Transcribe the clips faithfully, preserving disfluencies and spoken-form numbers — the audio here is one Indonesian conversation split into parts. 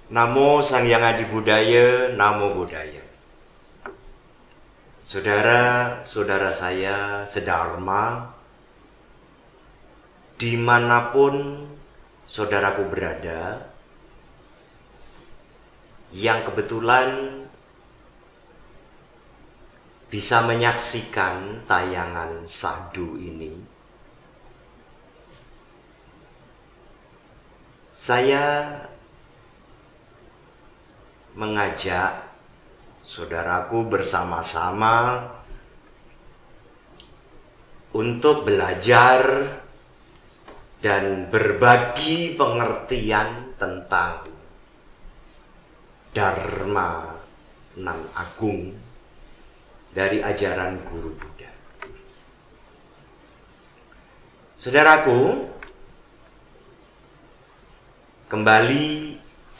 Namo Sang Hyang Adi Budaya, Namo Buddhaya. Saudara-saudara saya sedharma, dimanapun saudaraku berada, yang kebetulan bisa menyaksikan tayangan Sahdu ini, saya mengajak saudaraku bersama-sama untuk belajar dan berbagi pengertian tentang Dharma nan agung dari ajaran Guru Buddha. Saudaraku, kembali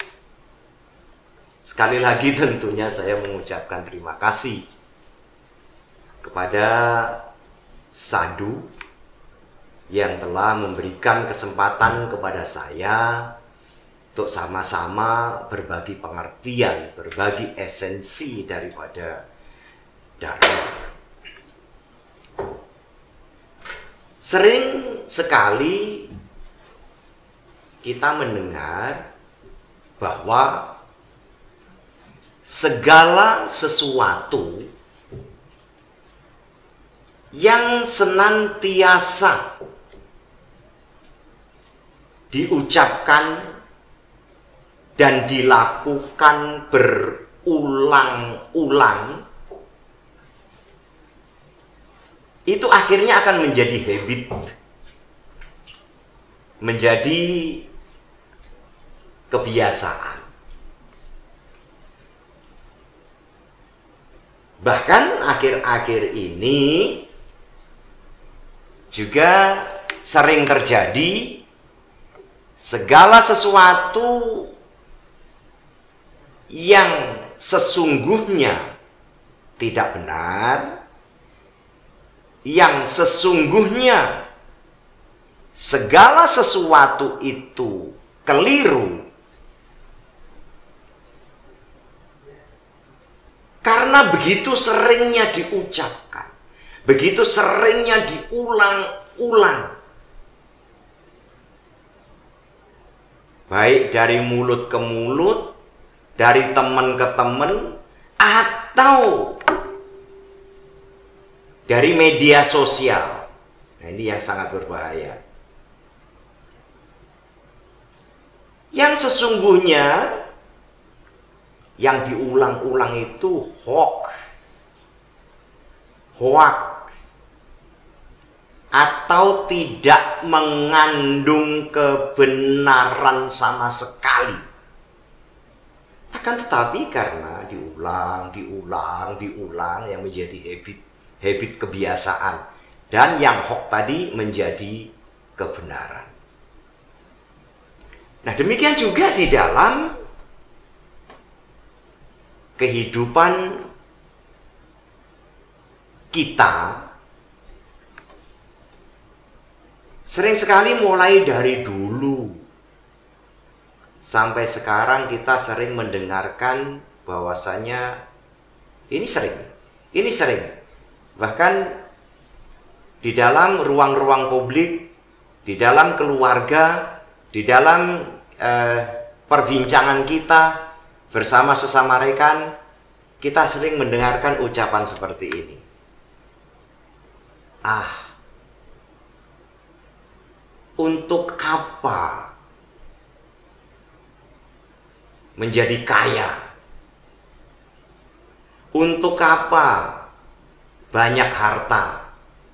sekali lagi tentunya saya mengucapkan terima kasih kepada Sadhu yang telah memberikan kesempatan kepada saya untuk sama-sama berbagi pengertian, berbagi esensi daripada Dharma. Sering sekali kita mendengar bahwa segala sesuatu yang senantiasa diucapkan dan dilakukan berulang-ulang, itu akhirnya akan menjadi habit, menjadi kebiasaan. Bahkan akhir-akhir ini juga sering terjadi segala sesuatu yang sesungguhnya tidak benar, yang sesungguhnya segala sesuatu itu keliru, karena begitu seringnya diucapkan, begitu seringnya diulang-ulang, baik dari mulut ke mulut, dari teman ke teman, atau dari media sosial. Nah, ini yang sangat berbahaya. Yang sesungguhnya yang diulang-ulang itu hoax, hoax, atau tidak mengandung kebenaran sama sekali. Akan tetapi karena diulang, diulang, diulang, yang menjadi habit, habit kebiasaan, dan yang hoax tadi menjadi kebenaran. Nah, demikian juga di dalam kehidupan kita, sering sekali mulai dari dulu sampai sekarang kita sering mendengarkan bahwasanya ini sering, ini sering. Bahkan di dalam ruang-ruang publik, di dalam keluarga, di dalam eh, perbincangan kita bersama sesama rekan, kita sering mendengarkan ucapan seperti ini. Ah, untuk apa menjadi kaya? Untuk apa banyak harta?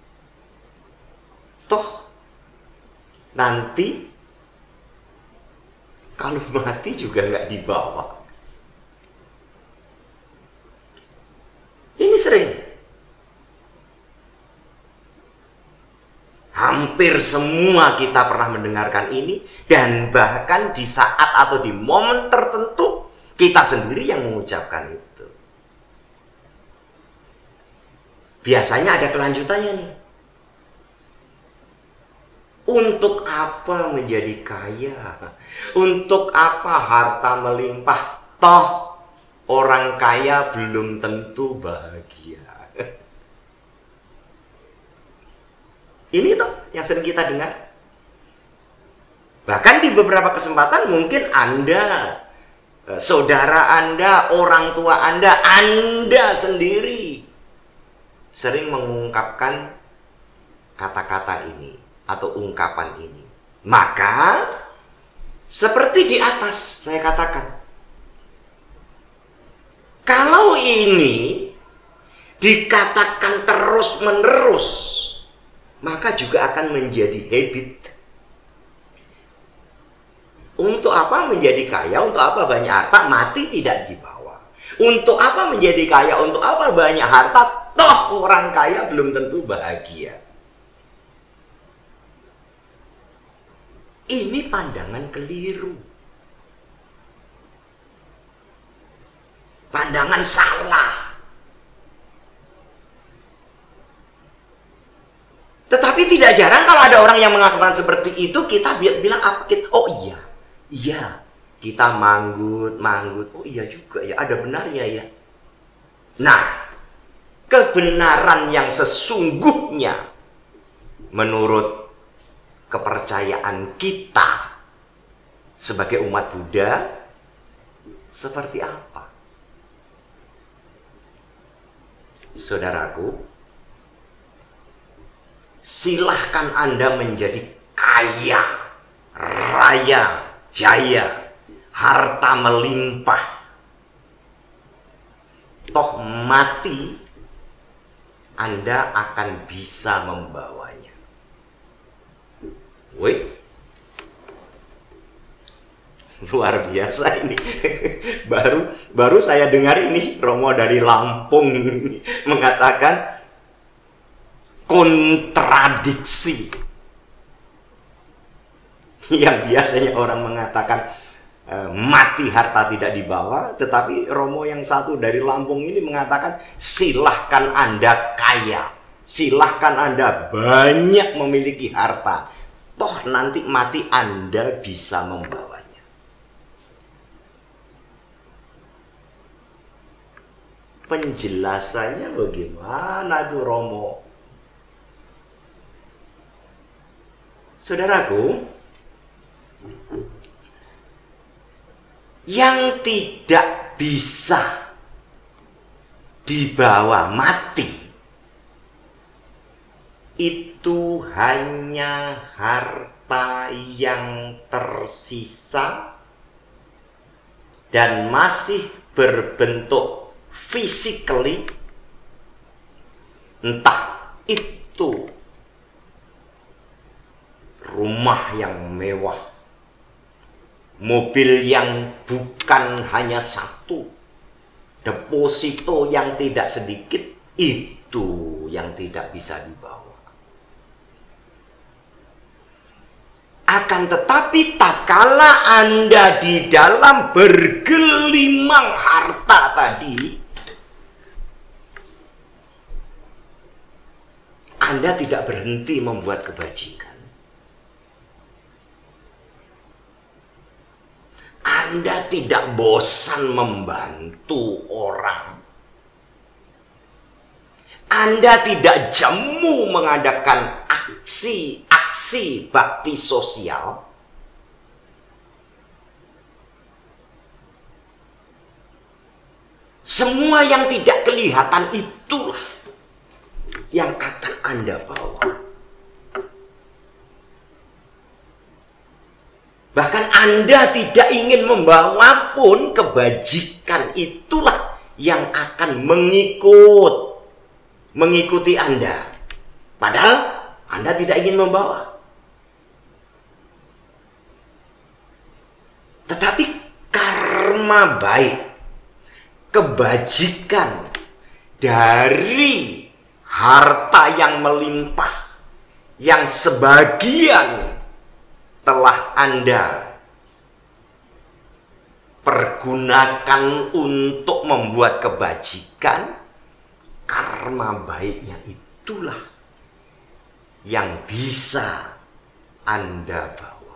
Toh nanti kalau mati juga nggak dibawa. Ini sering. Hampir semua kita pernah mendengarkan ini, dan bahkan di saat atau di momen tertentu kita sendiri yang mengucapkan itu. Biasanya ada kelanjutannya nih. Untuk apa menjadi kaya? Untuk apa harta melimpah? Toh orang kaya belum tentu bahagia. Ini toh yang sering kita dengar. Bahkan di beberapa kesempatan mungkin Anda, saudara Anda, orang tua Anda, Anda sendiri sering mengungkapkan kata-kata ini atau ungkapan ini. Maka seperti di atas saya katakan, kalau ini dikatakan terus-menerus, maka juga akan menjadi habit. Untuk apa menjadi kaya? Untuk apa banyak harta? Mati tidak dibawa. Untuk apa menjadi kaya? Untuk apa banyak harta? Toh orang kaya belum tentu bahagia. Ini pandangan keliru. Pandangan salah. Tetapi tidak jarang kalau ada orang yang mengatakan seperti itu, kita bilang apa? Oh iya, iya, kita manggut, manggut. Oh iya juga ya, ada benarnya ya. Nah, kebenaran yang sesungguhnya menurut kepercayaan kita sebagai umat Buddha seperti apa? Saudaraku, silahkan Anda menjadi kaya, raya, jaya, harta melimpah. Toh mati, Anda akan bisa membawanya. Woi, luar biasa ini. baru baru saya dengar ini Romo dari Lampung mengatakan kontradiksi. Yang biasanya orang mengatakan e, mati harta tidak dibawa, tetapi Romo yang satu dari Lampung ini mengatakan silahkan Anda kaya, silahkan Anda banyak memiliki harta, toh nanti mati Anda bisa membawanya. Penjelasannya bagaimana tuh Romo? Saudaraku, yang tidak bisa dibawa mati itu hanya harta yang tersisa dan masih berbentuk physically, entah itu rumah yang mewah, mobil yang bukan hanya satu, deposito yang tidak sedikit, itu yang tidak bisa dibawa. Akan tetapi tatkala Anda di dalam bergelimang harta tadi, Anda tidak berhenti membuat kebajikan. Anda tidak bosan membantu orang. Anda tidak jemu mengadakan aksi-aksi bakti sosial. Semua yang tidak kelihatan itulah yang akan Anda bawa. Bahkan Anda tidak ingin membawa pun, kebajikan itulah yang akan mengikut mengikuti Anda. Padahal Anda tidak ingin membawa. Tetapi karma baik, kebajikan dari harta yang melimpah, yang sebagian telah Anda pergunakan untuk membuat kebajikan, karma baiknya itulah yang bisa Anda bawa.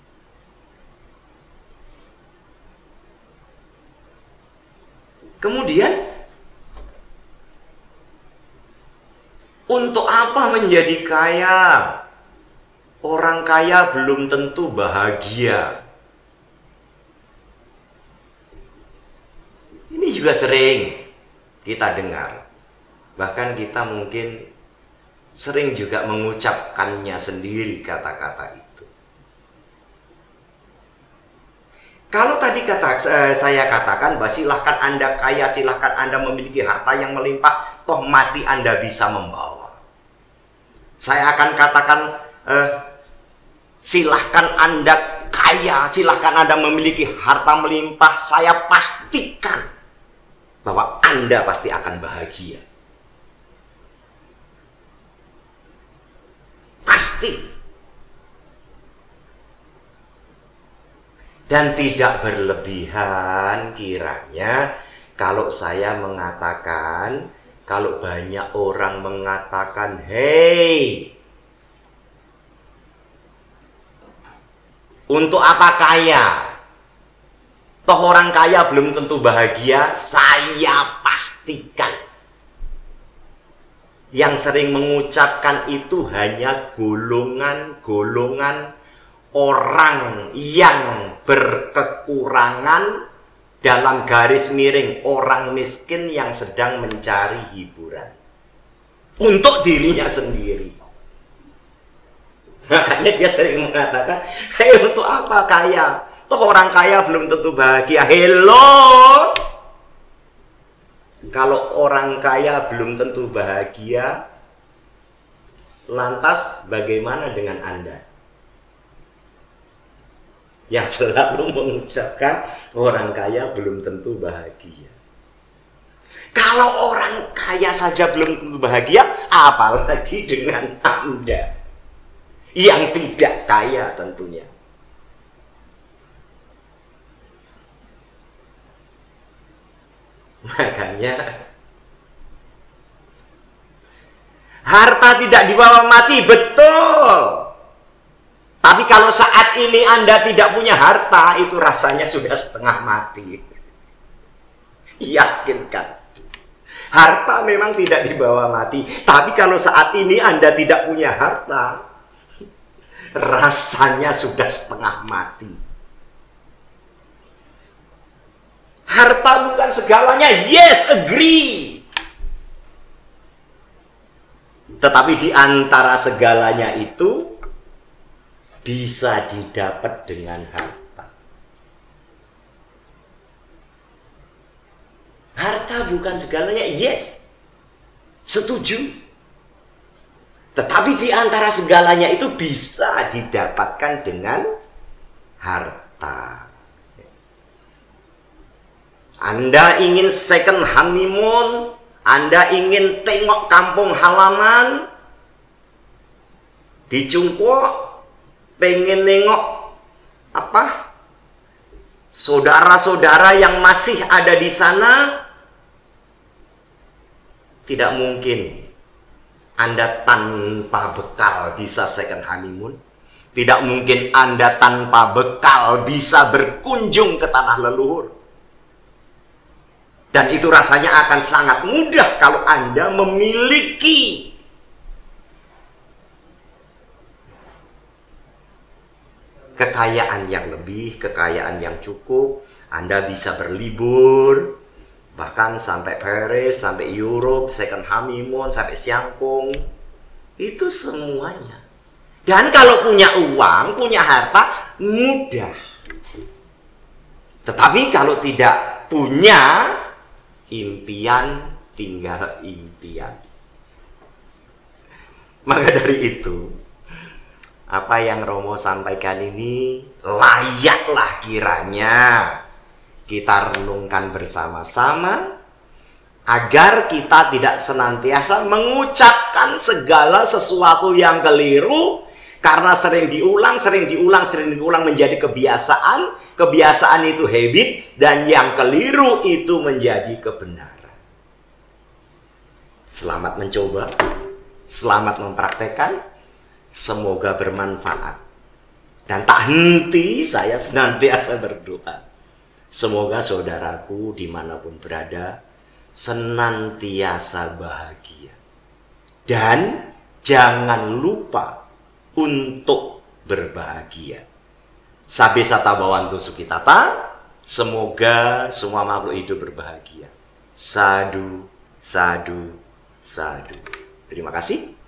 Kemudian, untuk apa menjadi kaya? Orang kaya belum tentu bahagia. Ini juga sering kita dengar. Bahkan kita mungkin sering juga mengucapkannya sendiri kata-kata itu. Kalau tadi kata saya katakan bahwa silahkan Anda kaya, silahkan Anda memiliki harta yang melimpah, toh mati Anda bisa membawa. Saya akan katakan eh, silahkan Anda kaya, silahkan Anda memiliki harta melimpah, saya pastikan bahwa Anda pasti akan bahagia. Pasti. Dan tidak berlebihan kiranya kalau saya mengatakan, kalau banyak orang mengatakan, "Hei, untuk apa kaya? Toh orang kaya belum tentu bahagia." Saya pastikan yang sering mengucapkan itu hanya golongan-golongan orang yang berkekurangan, dalam garis miring orang miskin yang sedang mencari hiburan untuk dirinya sendiri. Makanya dia sering mengatakan, "Hei, untuk apa kaya? Toh orang kaya belum tentu bahagia." Hello, kalau orang kaya belum tentu bahagia, lantas bagaimana dengan Anda yang selalu mengucapkan orang kaya belum tentu bahagia? Kalau orang kaya saja belum tentu bahagia, apalagi dengan Anda yang tidak kaya tentunya. Makanya harta tidak dibawa mati, betul. Tapi kalau saat ini Anda tidak punya harta, itu rasanya sudah setengah mati. Yakinkan, harta memang tidak dibawa mati. Tapi kalau saat ini Anda tidak punya harta, rasanya sudah setengah mati. Harta bukan segalanya, yes, agree. Tetapi di antara segalanya itu bisa didapat dengan harta. Harta bukan segalanya, yes, setuju. Tetapi di antara segalanya itu bisa didapatkan dengan harta. Anda ingin second honeymoon, Anda ingin tengok kampung halaman di Cungkuo, pengen nengok apa saudara-saudara yang masih ada di sana, tidak mungkin Anda tanpa bekal bisa second honeymoon. Tidak mungkin Anda tanpa bekal bisa berkunjung ke tanah leluhur. Dan itu rasanya akan sangat mudah kalau Anda memiliki kekayaan yang lebih, kekayaan yang cukup. Anda bisa berlibur, bahkan sampai Paris, sampai Europe, second honeymoon, sampai Siangkung. Itu semuanya. Dan kalau punya uang, punya harta, mudah. Tetapi kalau tidak punya, impian tinggal impian. Maka dari itu, apa yang Romo sampaikan ini layaklah kiranya kita renungkan bersama-sama, agar kita tidak senantiasa mengucapkan segala sesuatu yang keliru, karena sering diulang, sering diulang, sering diulang menjadi kebiasaan. Kebiasaan itu habit, dan yang keliru itu menjadi kebenaran. Selamat mencoba, selamat mempraktekkan, semoga bermanfaat. Dan tak henti saya senantiasa berdoa. Semoga saudaraku dimanapun berada senantiasa bahagia. Dan jangan lupa untuk berbahagia. Sabe sata bawantu sukitata. Semoga semua makhluk hidup berbahagia. Sadu, sadu, sadu. Terima kasih.